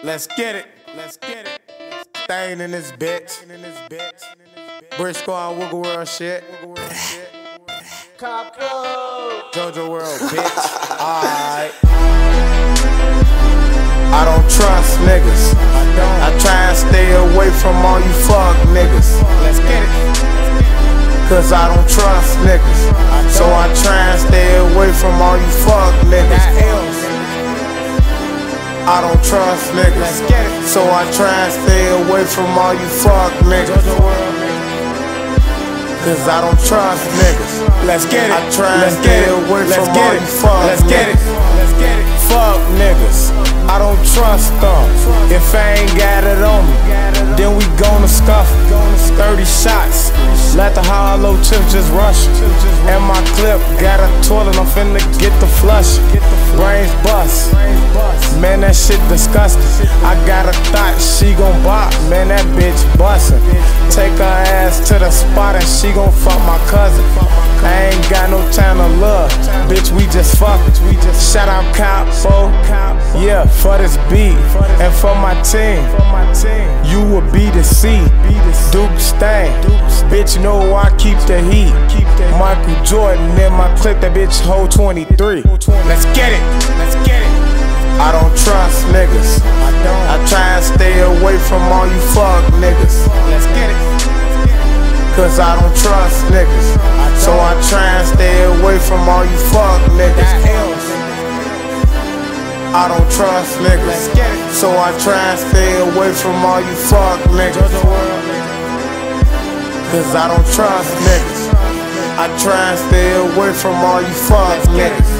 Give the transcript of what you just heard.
Let's get it. Let's get it. Stain in this bitch. Briscoe on Wiggle World shit. Cop Code. JoJo World, bitch. Alright. I don't trust niggas. I try and stay away from all you fuck niggas. Let's get it. Cause I don't trust niggas. So I try and stay away from all you fuck niggas. I don't trust niggas. So I try and stay away from all you fuck niggas. Cause I don't trust niggas. Let's get it. I try and stay away from all you fuck Let's get it. Let's get it. Fuck niggas, I don't trust them. If I ain't got it on me, then we gonna scuff 30 shots, let the hollow chips just rush. And my clip got a toilet, I'm finna get the flush. Brains bust, man that shit disgusting. I got a thought she gon' bop, man that bitch bustin'. Take her ass to the spot and she gon' fuck my cousin. I ain't got no time to love, bitch, we just fuck. Shout out Capo, yeah, for this beat and for my team. You will be the C, Duke Stain. Bitch, you know I keep the heat. Michael Jordan in my clip, that bitch hold 23. Let's get it, let's get it. I don't trust niggas. I try and stay away from all you fuck niggas. Let's get it. Cause I don't trust niggas. So I try and stay away from all you fuck niggas. I don't trust niggas. So I try and stay away from all you fuck niggas. Cause I don't trust niggas. I try and stay away from all you fuck niggas.